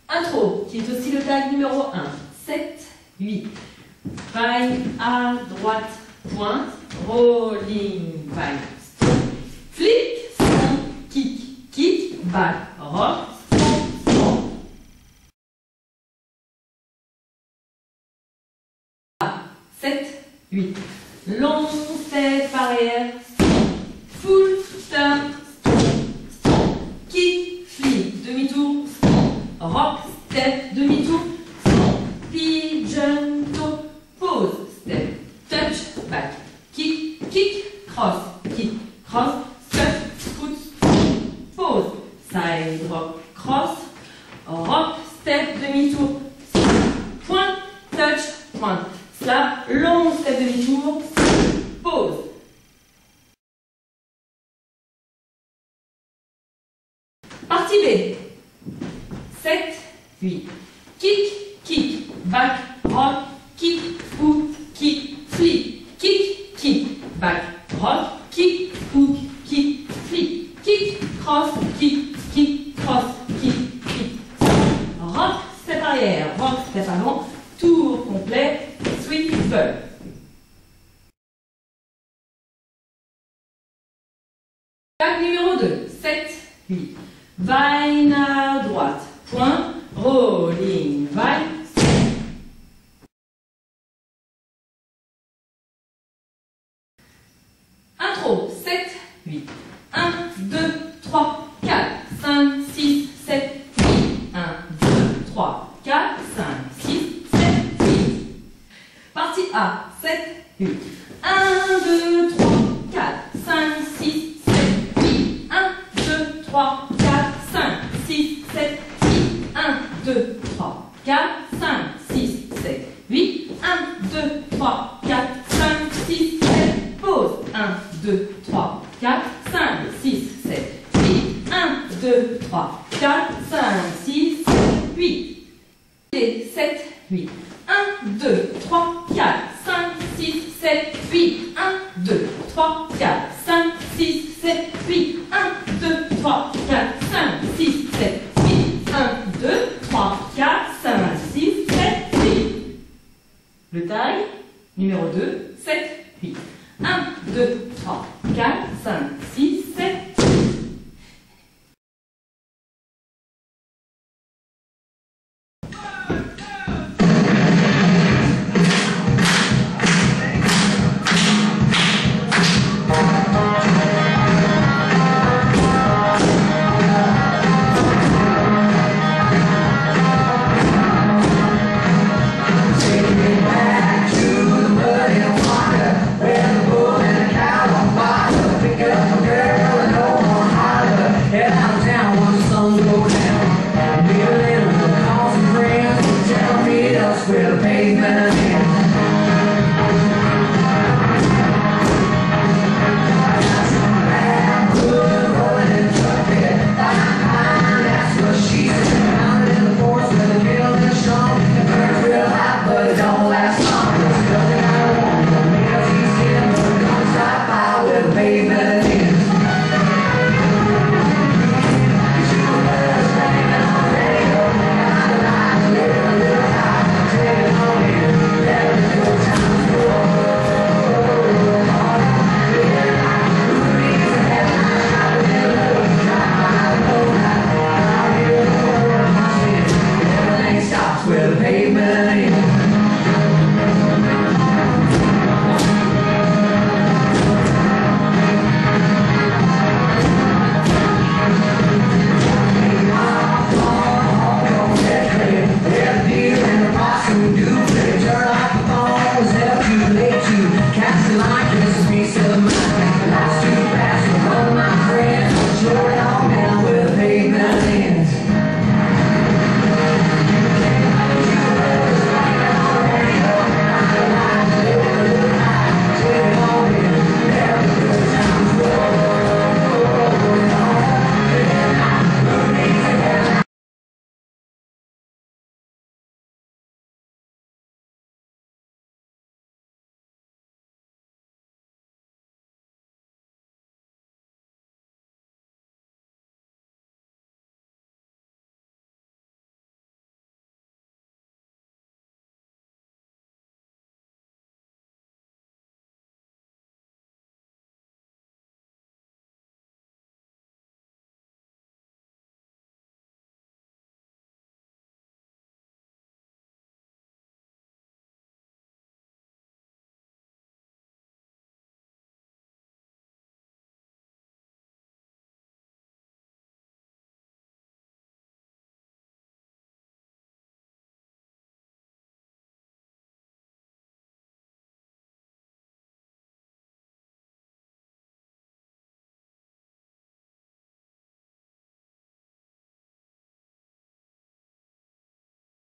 Intro, qui est aussi le tag numéro 1. 7, 8. Vaille à droite, pointe. Rolling, vaille, stop. Flick, stop, kick, kick, back, rock, stop, stop. 7, 8. Long step arrière, full turn, kick, flick, demi-tour, rock, step, demi-tour, pigeon toe, pause, step, touch, back, kick, kick, cross, step, foot, pause, side rock, cross, rock, step, demi-tour, point, touch, point, slap, long step, demi-tour, pause. Partie B. 7, 8. Kick, kick, back, rock, kick, hook, kick, flip, kick, kick, back, rock, kick, hook, kick, flip, kick, cross, kick, cross, kick. Rock, step arrière, rock, step avant, tour complet, sweeper. Tag numéro 2, 7, 8. Vaille à droite, point, rolling, vaille. Intro, 7, 8. 1, 2, 3, 4, 5, 6, 7, 8. 1, 2, 3, 4, 5, 6, 7, 8. Partie A, 7, 8. 1, 2, 3, 4, 5, 6, 7, 8. 1, 2, 3, 4, 5, 6, 7, 8. 1, 2, 3, 4, 5, 6, 7, 8. 1, 2, 3, 4, 5, 6, 7, pause. 1, 2, 3, 4, 5, 6, 7, 8. 1, 2, 3, 4, 5, 6, 7, 8. Et 7, 8. 1, 2, 3, 4, 5, 6, 7, 8. 1, 2, 3, 4, 5, 6, 7, 8. 1, 2, 3, 4, 5, 6,